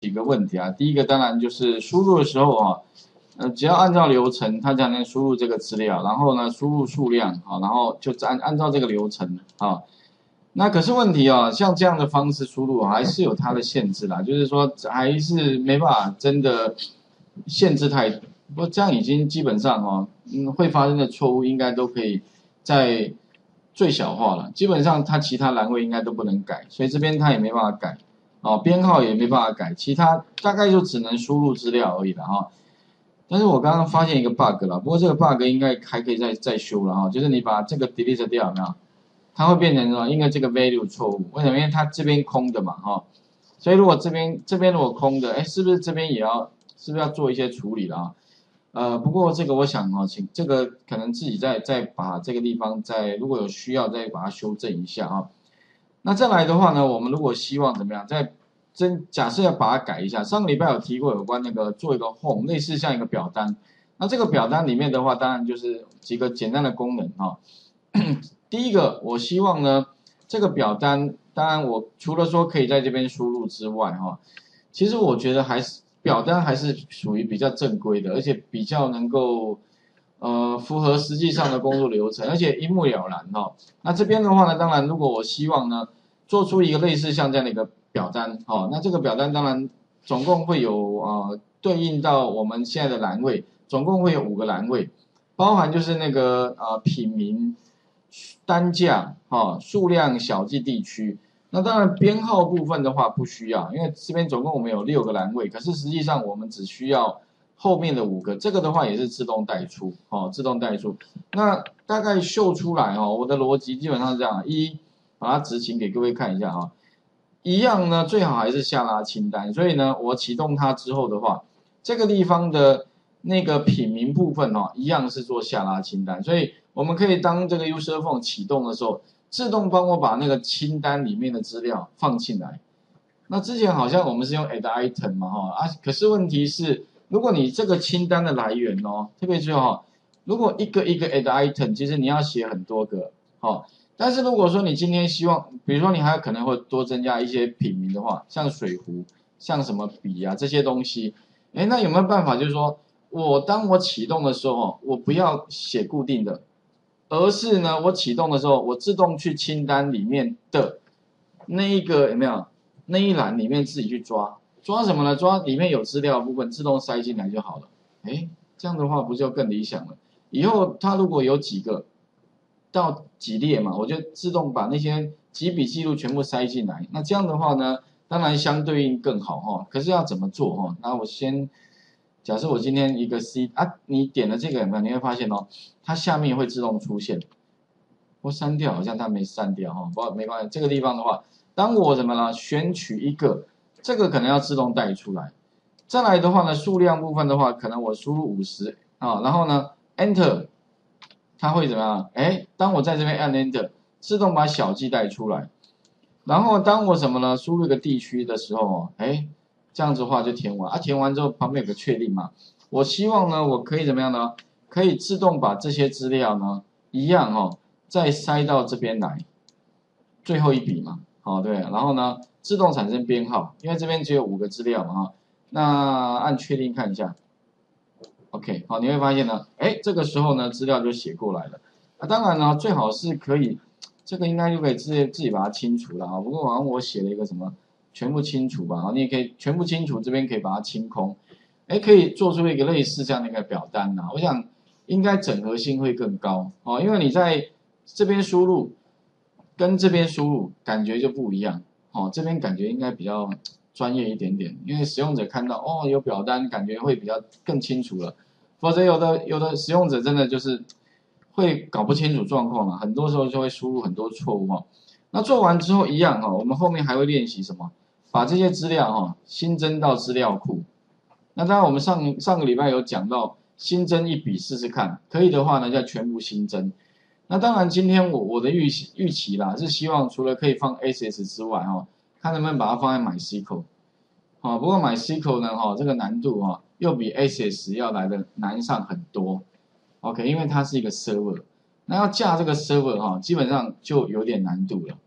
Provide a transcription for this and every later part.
几个问题啊。第一个当然就是输入的时候啊，只要按照流程，它才能输入这个资料，然后呢输入数量啊，然后就按照这个流程啊。那可是问题啊，像这样的方式输入还是有它的限制啦，就是说还是没办法真的限制太多。不过这样已经基本上哦，会发生的错误应该都可以在最小化了。基本上它其他栏位应该都不能改，所以这边它也没办法改，哦，编号也没办法改，其他大概就只能输入资料而已了哈。但是我刚刚发现一个 bug 了，不过这个 bug 应该还可以再修了哈，就是你把这个 delete 掉，有没有？它会变成什么？因为这个 value 错误，为什么？因为它这边空的嘛哈，所以如果这边如果空的，哎，是不是这边是不是要做一些处理了啊？不过这个我想哦，请这个可能自己再把这个地方如果有需要再把它修正一下啊。那再来的话呢，我们如果希望怎么样，假设要把它改一下，上个礼拜有提过有关那个做一个 home， 类似像一个表单。那这个表单里面的话，当然就是几个简单的功能哈。第一个，我希望呢，这个表单，当然我除了说可以在这边输入之外哈，其实我觉得表单还是属于比较正规的，而且比较能够符合实际上的工作流程，而且一目了然哈。那这边的话呢，当然如果我希望呢，做出一个类似像这样的一个表单，那这个表单当然总共会有对应到我们现在的栏位，总共会有5个栏位，包含就是那个品名、单价、数量、小计、地区。那当然编号部分的话不需要，因为这边总共我们有6个栏位，可是实际上我们只需要后面的5个，这个的话也是自动带出，自动带出。那大概秀出来我的逻辑基本上是这样，把它执行给各位看一下哈。一样呢，最好还是下拉清单，所以呢，我启动它之后的话，这个地方的那个品名部分一样是做下拉清单，所以我们可以当这个 user phone 启动的时候，自动帮我把那个清单里面的资料放进来。那之前好像我们是用 add item 嘛可是问题是，如果你这个清单的来源特别注意如果一个一个 add item， 其实你要写很多个但是如果说你今天希望，比如说你还可能会多增加一些品名的话，像水壶、像什么笔啊这些东西，那有没有办法就是说当我启动的时候我不要写固定的，而是呢我启动的时候我自动去清单里面的那一个有没有那一栏里面自己去抓什么呢？抓里面有资料的部分自动塞进来就好了。这样的话不就更理想了？以后它如果有到几列嘛，我就自动把那些几笔记录全部塞进来。那这样的话呢，当然相对应更好可是要怎么做那我先假设我今天一个 C 你点了这个有没有？你会发现它下面会自动出现。我删掉好像它没删掉不过没关系。这个地方的话，当我怎么了选取一个，这个可能要自动带出来。再来的话呢，数量部分的话，可能我输入50然后呢 Enter。它会怎么样？当我在这边按 Enter， 自动把小计带出来。然后当我什么呢？输入一个地区的时候这样子的话就填完填完之后旁边有个确定嘛。我希望呢，我可以怎么样呢？可以自动把这些资料呢，一样再塞到这边来，最后一笔嘛。对，然后呢，自动产生编号，因为这边只有5个资料嘛那按确定看一下。OK， 好，你会发现呢，这个时候呢，资料就写过来了。当然呢，最好是可以，这个应该就可以自己把它清除了不过好像我写了一个什么全部清除吧你也可以全部清除，这边可以把它清空。可以做出一个类似这样的一个表单我想应该整合性会更高因为你在这边输入跟这边输入感觉就不一样这边感觉应该比较专业一点点，因为使用者看到有表单，感觉会比较更清楚了。否则有的使用者真的就是会搞不清楚状况很多时候就会输入很多错误那做完之后一样我们后面还会练习什么？把这些资料新增到资料库。那当然我们上个礼拜有讲到新增一笔试试看，可以的话呢，再全部新增。那当然今天我的预期啦，是希望除了可以放 SS 之外看能不能把它放在 MySQL。不过 MySQL 呢这个难度又比 SS 要来的难上很多。OK， 因为它是一个 server， 那要架这个 server 基本上就有点难度了。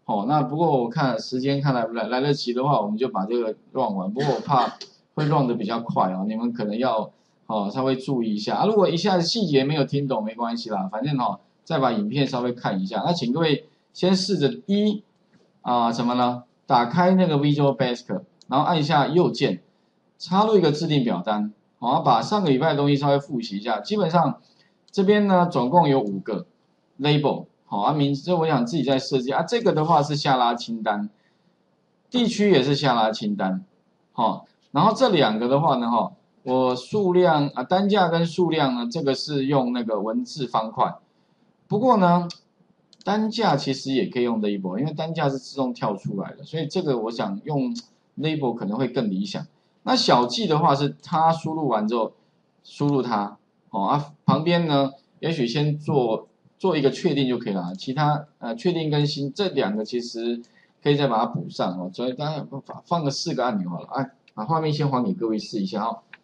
哦，那不过我看时间看来得及的话，我们就把这个 run 完。不过我怕会 run 的比较快啊，你们可能要稍微注意一下啊。如果一下子细节没有听懂没关系啦，反正再把影片稍微看一下。那请各位先试着什么呢？打开那个 Visual Basic，然后按一下右键，插入一个自定表单，好，把上个礼拜的东西稍微复习一下。基本上这边呢总共有5个 label。好名字我想自己在设计啊，这个的话是下拉清单，地区也是下拉清单，然后这2个的话呢，我数量单价跟数量呢，这个是用那个文字方块，不过呢，单价其实也可以用 label， 因为单价是自动跳出来的，所以这个我想用 label 可能会更理想。那小记的话是它输入完之后，输入它，旁边呢，也许先做一个确定就可以了，其他确定更新这2个其实可以再把它补上所以大家放个4个按钮好了，把画面先还给各位试一下